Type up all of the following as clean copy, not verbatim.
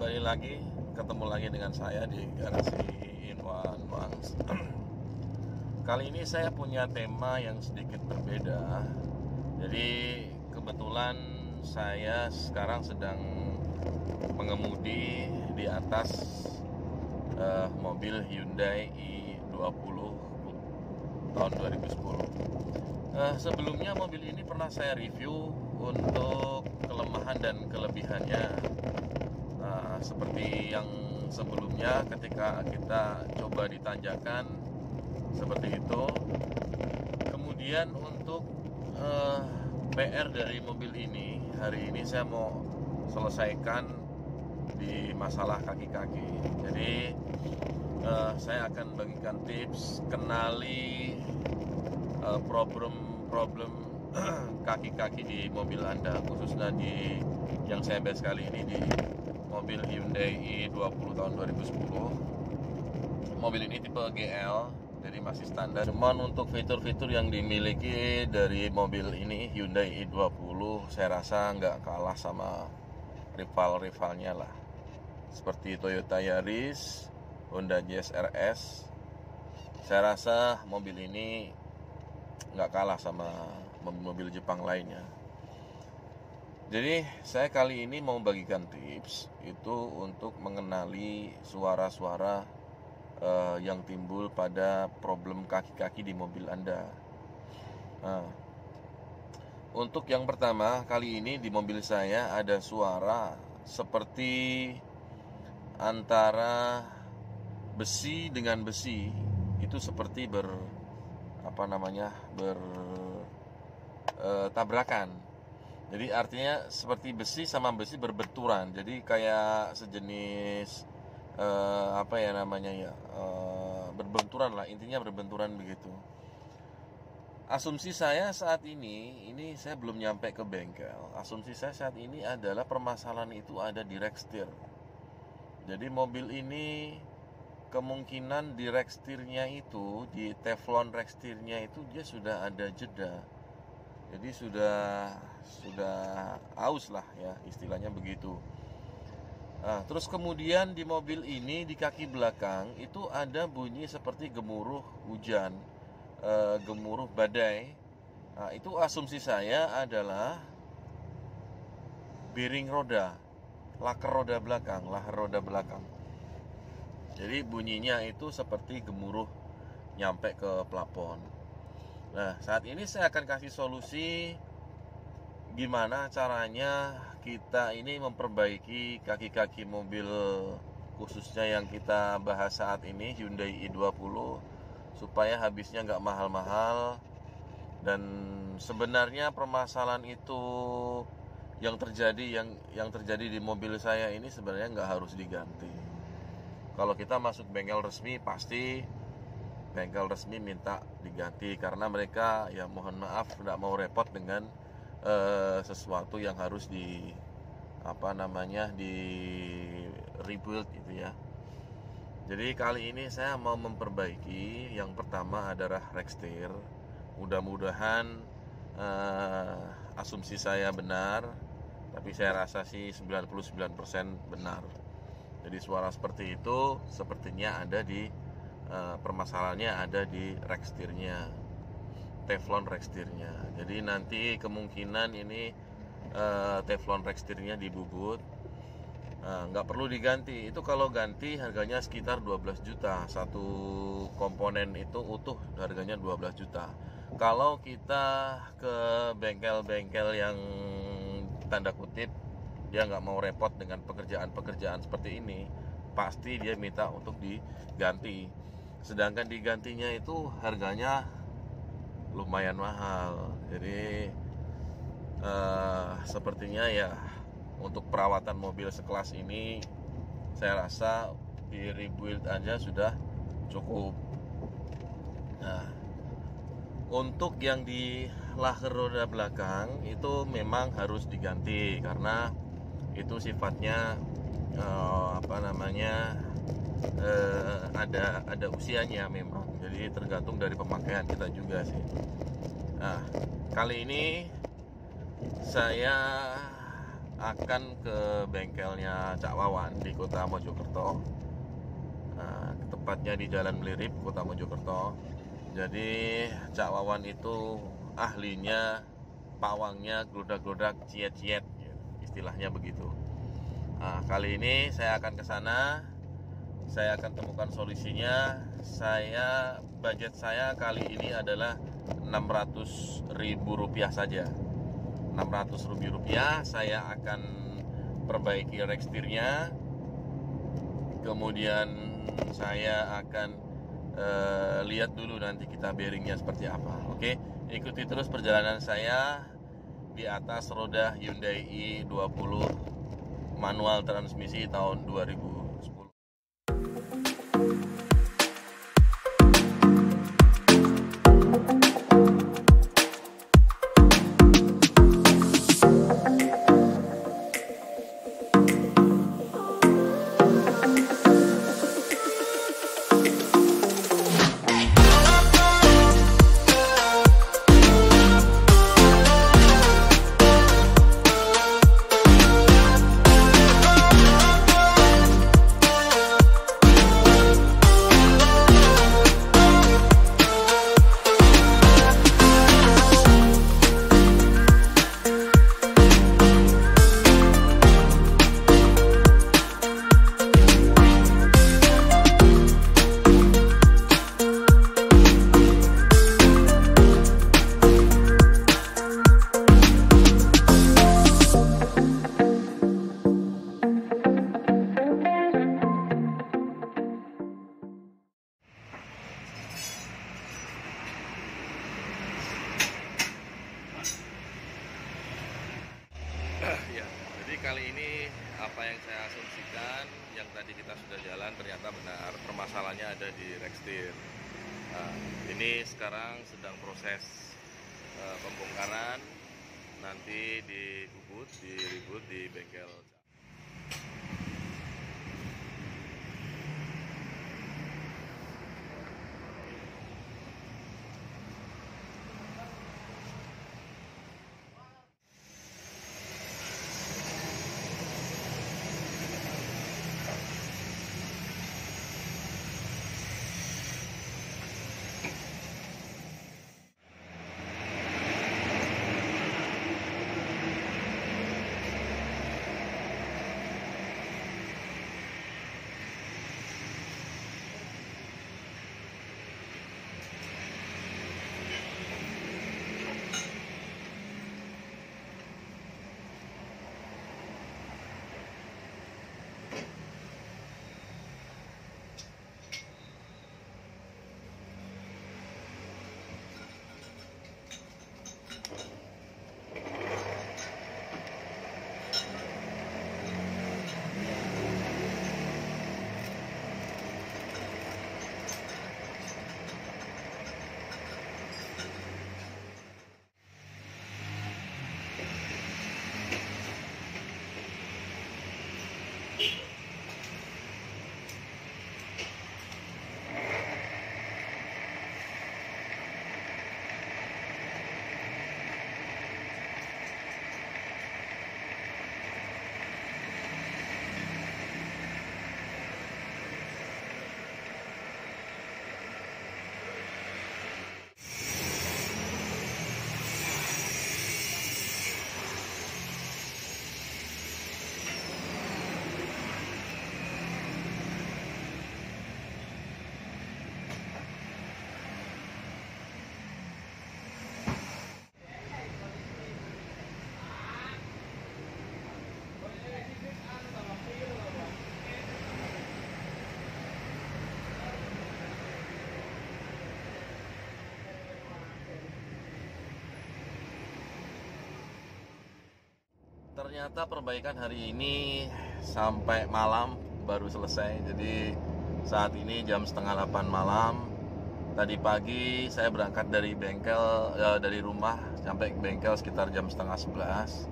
kembali lagi, ketemu lagi dengan saya di Garasi In-One Wangs. Kali ini saya punya tema yang sedikit berbeda. Jadi kebetulan saya sekarang sedang mengemudi di atas mobil Hyundai i20 tahun 2010. Sebelumnya mobil ini pernah saya review untuk kelemahan dan kelebihannya. Seperti yang sebelumnya ketika kita coba ditanjakan seperti itu. Kemudian untuk PR dari mobil ini, hari ini saya mau selesaikan di masalah kaki-kaki. Jadi saya akan bagikan tips kenali problem kaki-kaki di mobil Anda, khususnya di yang saya bahas kali ini di mobil Hyundai i20 tahun 2010. Mobil ini tipe GL, jadi masih standar. Cuman untuk fitur-fitur yang dimiliki dari mobil ini Hyundai i20, saya rasa nggak kalah sama rival-rivalnya lah, seperti Toyota Yaris, Honda Jazz RS. Saya rasa mobil ini nggak kalah sama mobil-mobil Jepang lainnya. Jadi saya kali ini mau bagikan tips itu untuk mengenali suara-suara yang timbul pada problem kaki-kaki di mobil Anda. Untuk yang pertama, kali ini di mobil saya ada suara seperti antara besi dengan besi, itu seperti tabrakan. Jadi artinya seperti besi sama besi berbenturan. Jadi kayak sejenis berbenturan lah, intinya berbenturan begitu. Asumsi saya saat ini saya belum nyampe ke bengkel. Asumsi saya saat ini adalah permasalahan itu ada di rack steer. Jadi mobil ini kemungkinan di rack steernya itu, di teflon rack steernya itu dia sudah ada jeda. Jadi sudah aus lah ya, istilahnya begitu. Terus kemudian di mobil ini di kaki belakang itu ada bunyi seperti gemuruh hujan, gemuruh badai. Itu asumsi saya adalah bearing roda, laker roda belakang. Jadi bunyinya itu seperti gemuruh nyampe ke plafon. Nah, saat ini saya akan kasih solusi gimana caranya kita ini memperbaiki kaki-kaki mobil, khususnya yang kita bahas saat ini Hyundai i20, supaya habisnya nggak mahal-mahal. Dan sebenarnya permasalahan itu yang terjadi di mobil saya ini sebenarnya nggak harus diganti. Kalau kita masuk bengkel resmi, pasti bengkel resmi minta diganti, karena mereka ya mohon maaf tidak mau repot dengan sesuatu yang harus di rebuild gitu ya. Jadi kali ini saya mau memperbaiki. Yang pertama adalah rack steer. Mudah-mudahan asumsi saya benar, tapi saya rasa sih 99% benar. Jadi suara seperti itu sepertinya ada di permasalahannya ada di rack steernya, teflon rack steernya. Jadi nanti kemungkinan ini teflon rack steernya dibubut, nggak perlu diganti. Itu kalau ganti harganya sekitar 12 juta. Satu komponen itu utuh harganya 12 juta. Kalau kita ke bengkel-bengkel yang tanda kutip dia nggak mau repot dengan pekerjaan seperti ini, pasti dia minta untuk diganti. Sedangkan digantinya itu harganya lumayan mahal. Jadi sepertinya ya untuk perawatan mobil sekelas ini saya rasa di rebuild aja sudah cukup. Nah, untuk yang di laker roda belakang itu memang harus diganti, karena itu sifatnya ada usianya memang. Jadi tergantung dari pemakaian kita juga sih. Nah, kali ini saya akan ke bengkelnya Cak Wawan di Kota Mojokerto. Tepatnya di Jalan Melirip, Kota Mojokerto. Jadi Cak Wawan itu ahlinya pawangnya gludak-gludak ciet-ciet, istilahnya begitu. Kali ini saya akan ke sana. Saya akan temukan solusinya. Budget saya kali ini adalah Rp600.000 saja. Rp600.000 saya akan perbaiki rekstirnya. Kemudian saya akan lihat dulu nanti kita bearingnya seperti apa. Oke, ikuti terus perjalanan saya di atas roda Hyundai i20 manual transmisi tahun 2010. Ya, jadi kali ini apa yang saya asumsikan, yang tadi kita sudah jalan ternyata benar, permasalahannya ada di rekstir. Ini sekarang sedang proses pembongkaran, nanti diribut di bengkel. Ternyata perbaikan hari ini sampai malam baru selesai. Jadi saat ini jam setengah 8 malam. Tadi pagi saya berangkat dari bengkel, dari rumah sampai ke bengkel sekitar jam setengah 11.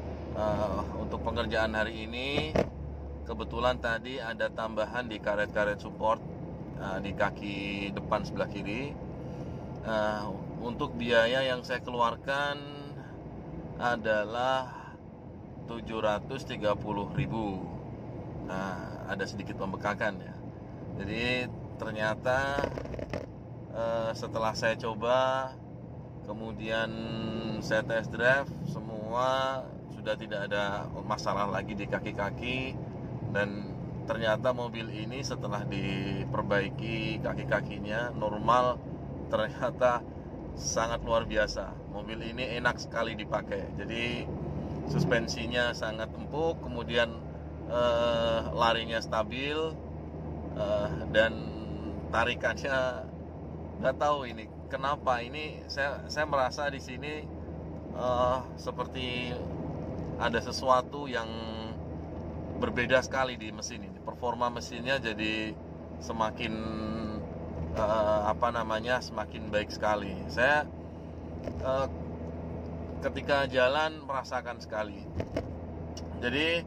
Untuk pengerjaan hari ini kebetulan tadi ada tambahan di karet-karet support di kaki depan sebelah kiri. Untuk biaya yang saya keluarkan adalah 730.000. Nah, ada sedikit pembengkakan ya. Jadi ternyata setelah saya coba, kemudian saya test drive, semua sudah tidak ada masalah lagi di kaki-kaki. Dan ternyata mobil ini setelah diperbaiki kaki-kakinya normal, ternyata sangat luar biasa. Mobil ini enak sekali dipakai. Jadi suspensinya sangat empuk, kemudian larinya stabil, dan tarikannya nggak tahu ini kenapa. Ini saya merasa di sini seperti ada sesuatu yang berbeda sekali di mesin ini. Performa mesinnya jadi semakin semakin baik sekali. Saya ketika jalan merasakan sekali. Jadi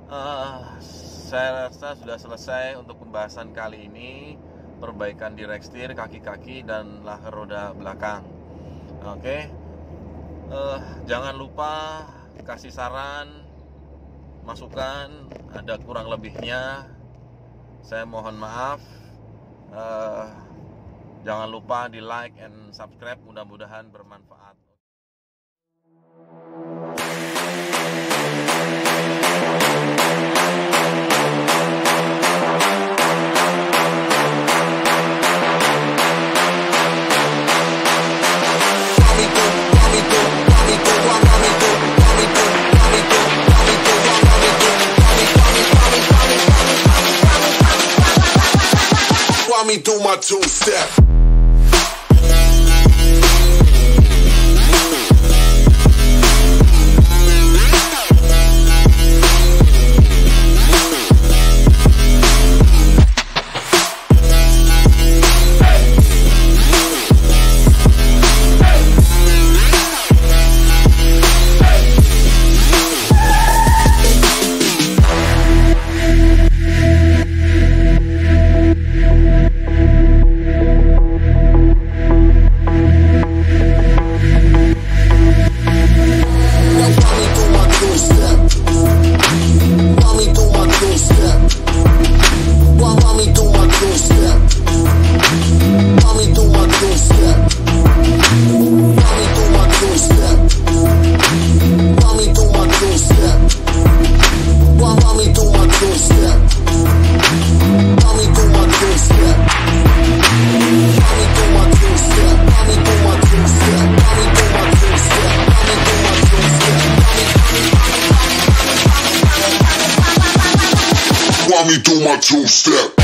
saya rasa sudah selesai untuk pembahasan kali ini, perbaikan direct steer, kaki-kaki, dan lahar roda belakang. Oke. Jangan lupa kasih saran, masukan, ada kurang lebihnya saya mohon maaf. Jangan lupa di like and subscribe, mudah-mudahan bermanfaat. Me do my two-step. Me do my two-step.